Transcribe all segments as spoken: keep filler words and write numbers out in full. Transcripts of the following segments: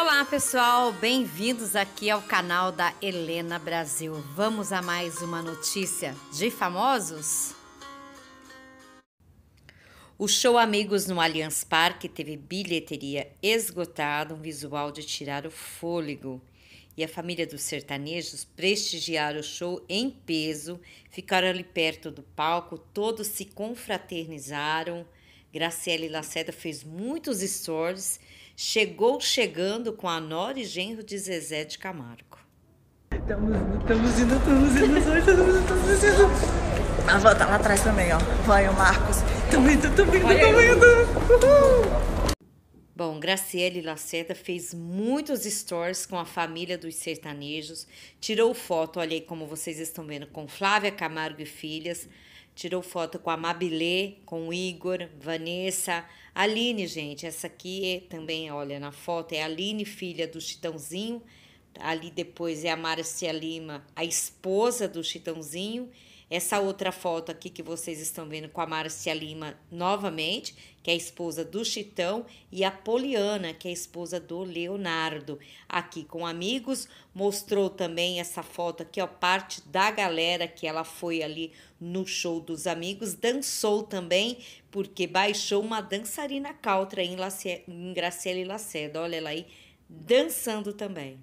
Olá pessoal, bem-vindos aqui ao canal da Helena Brasil. Vamos a mais uma notícia de famosos? O show Amigos no Allianz Parque teve bilheteria esgotada, um visual de tirar o fôlego. E a família dos sertanejos prestigiaram o show em peso, ficaram ali perto do palco, todos se confraternizaram. Graciele Lacerda fez muitos stories, chegou chegando com a nora e genro de Zezé de Camargo. Estamos indo, estamos indo, estamos indo, estamos indo. A avó tá lá atrás também, ó. Vai, o Marcos. Tamo indo, tamo indo, tamo indo. Uhul. Bom, Graciele Lacerda fez muitos stories com a família dos sertanejos, tirou foto, olha aí como vocês estão vendo, com Flávia Camargo e filhas, tirou foto com a Mabilê, com o Igor, Vanessa, Aline, gente, essa aqui é, também, olha, na foto é a Aline, filha do Chitãozinho, ali depois é a Márcia Lima, a esposa do Chitãozinho. Essa outra foto aqui que vocês estão vendo com a Márcia Lima novamente, que é a esposa do Chitão, e a Poliana, que é a esposa do Leonardo. Aqui com amigos, mostrou também essa foto aqui, ó, parte da galera que ela foi ali no show dos amigos, dançou também, porque baixou uma dançarina cautra em, Lace... em Graciele Lacerda, olha ela aí, dançando também.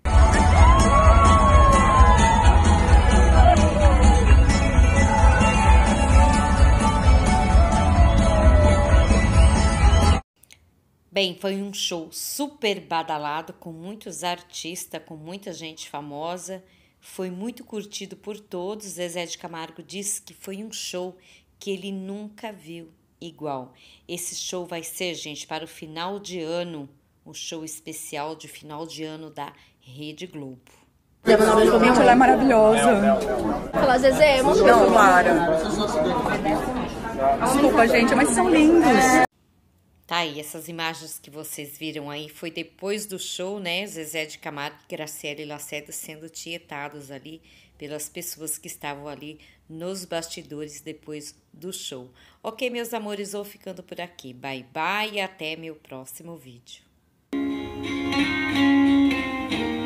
Bem, foi um show super badalado, com muitos artistas, com muita gente famosa. Foi muito curtido por todos. Zezé de Camargo disse que foi um show que ele nunca viu igual. Esse show vai ser, gente, para o final de ano, o show especial de final de ano da Rede Globo. Gente, ela é maravilhosa. Fala, Zezé, vamos ver. Não, para. Desculpa, gente, mas são lindos. Tá aí, essas imagens que vocês viram aí foi depois do show, né? Zezé de Camargo e Graciele Lacerda sendo tietados ali pelas pessoas que estavam ali nos bastidores depois do show. Ok, meus amores, vou ficando por aqui. Bye, bye e até meu próximo vídeo.